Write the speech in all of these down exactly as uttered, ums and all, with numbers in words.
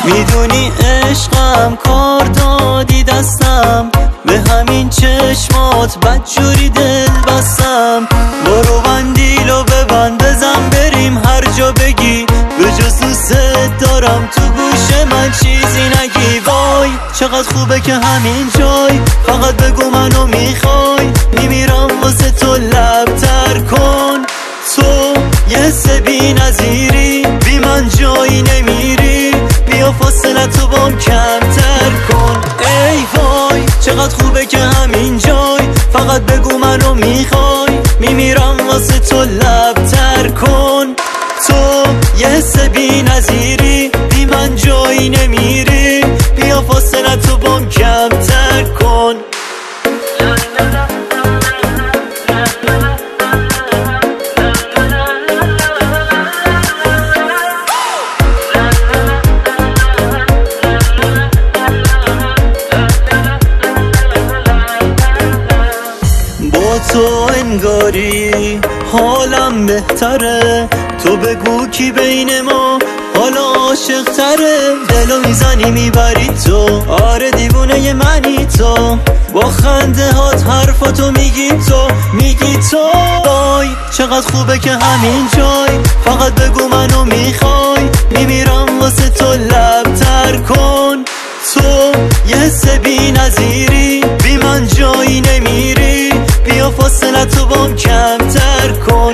میدونی عشقم کار دادی دستم، به همین چشمات بدجوری دل بستم. برو بندیلو ببند بزن بریم هر جا بگی، به جز دوست دارم تو گوش من چیزی نگی. وای چقدر خوبه که همین جای، فقط بگو منو میخوای، میمیرم واسه تو لب تر کن. تو یه حس بی نظیری، بی من جایی نمیری، بیا فاصله تو بام کمتر کن. ای وای چقدر خوبه که همین جای، فقط بگو منو میخوای، میمیرم واسه تو لب تر کن. تو یه حس بی نظیری، بی من جایی نمیری، بیا فاصله تو بام کمتر کن. تو انگاری حالم بهتره، تو بگو کی بین ما حالا عاشق تره. دلو میزنی میبری تو، آره دیوونه ی منی تو، با خنده هات حرفاتو میگی تو، میگی تو. وای چقدر خوبه که همین جای، فقط بگو منو میخوای، میمیرم واسه تو لب تر کن. تو یه حس بی نظیری، بی من جایی نمیری، بیا فاصله تو بام کمتر کن.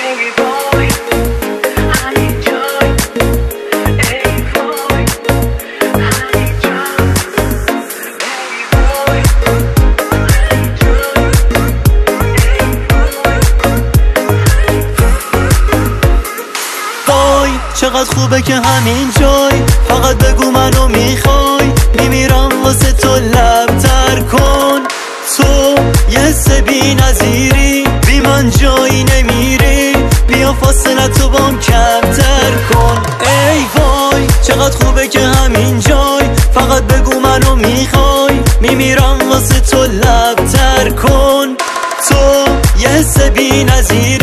چقدر خوبه که همین جای، فقط بگو منو میخوای، میمیرم واسه تو لب تر کن. تو یه حس بی نظیری، بی من جایی نمیری، بیا فاصله تو بام کمتر کن. ای وای چقدر خوبه که همین جای، فقط بگو منو میخوای، میمیرم واسه تو لب تر کن. تو یه حس بی نظیری